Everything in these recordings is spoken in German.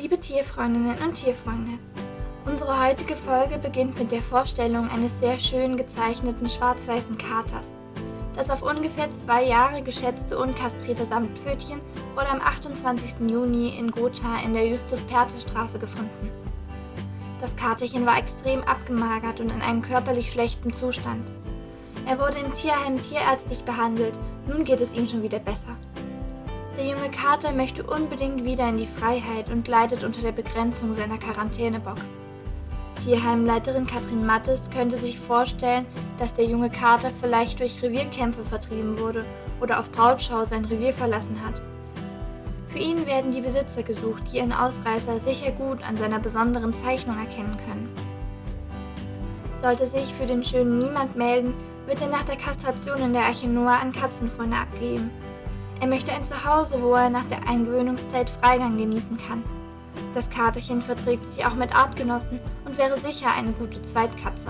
Liebe Tierfreundinnen und Tierfreunde, unsere heutige Folge beginnt mit der Vorstellung eines sehr schön gezeichneten schwarz-weißen Katers. Das auf ungefähr 2 Jahre geschätzte unkastrierte Samtpfötchen wurde am 28. Juni in Gotha in der Justus-Perthes-Straße gefunden. Das Katerchen war extrem abgemagert und in einem körperlich schlechten Zustand. Er wurde im Tierheim tierärztlich behandelt, nun geht es ihm schon wieder besser. Der junge Kater möchte unbedingt wieder in die Freiheit und leidet unter der Begrenzung seiner Quarantänebox. Tierheimleiterin Katrin Mattes könnte sich vorstellen, dass der junge Kater vielleicht durch Revierkämpfe vertrieben wurde oder auf Brautschau sein Revier verlassen hat. Für ihn werden die Besitzer gesucht, die ihren Ausreißer sicher gut an seiner besonderen Zeichnung erkennen können. Sollte sich für den Schönen niemand melden, wird er nach der Kastration in der Arche Noah an Katzenfreunde abgeben. Er möchte ein Zuhause, wo er nach der Eingewöhnungszeit Freigang genießen kann. Das Katerchen verträgt sich auch mit Artgenossen und wäre sicher eine gute Zweitkatze.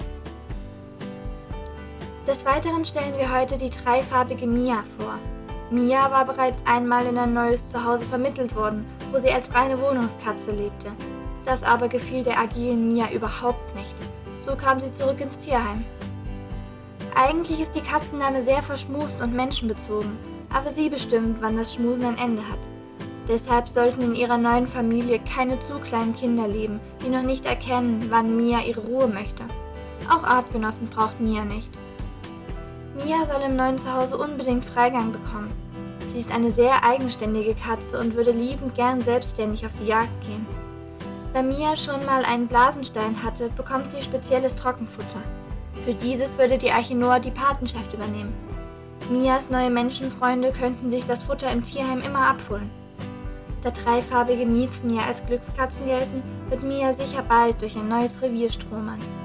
Des Weiteren stellen wir heute die dreifarbige Mia vor. Mia war bereits einmal in ein neues Zuhause vermittelt worden, wo sie als reine Wohnungskatze lebte. Das aber gefiel der agilen Mia überhaupt nicht. So kam sie zurück ins Tierheim. Eigentlich ist die Katzendame sehr verschmust und menschenbezogen, aber sie bestimmt, wann das Schmusen ein Ende hat. Deshalb sollten in ihrer neuen Familie keine zu kleinen Kinder leben, die noch nicht erkennen, wann Mia ihre Ruhe möchte. Auch Artgenossen braucht Mia nicht. Mia soll im neuen Zuhause unbedingt Freigang bekommen. Sie ist eine sehr eigenständige Katze und würde liebend gern selbstständig auf die Jagd gehen. Da Mia schon mal einen Blasenstein hatte, bekommt sie spezielles Trockenfutter. Für dieses würde die Arche Noah die Patenschaft übernehmen. Mias neue Menschenfreunde könnten sich das Futter im Tierheim immer abholen. Da dreifarbige Niezen ja als Glückskatzen gelten, wird Mia sicher bald durch ein neues Revier stromern.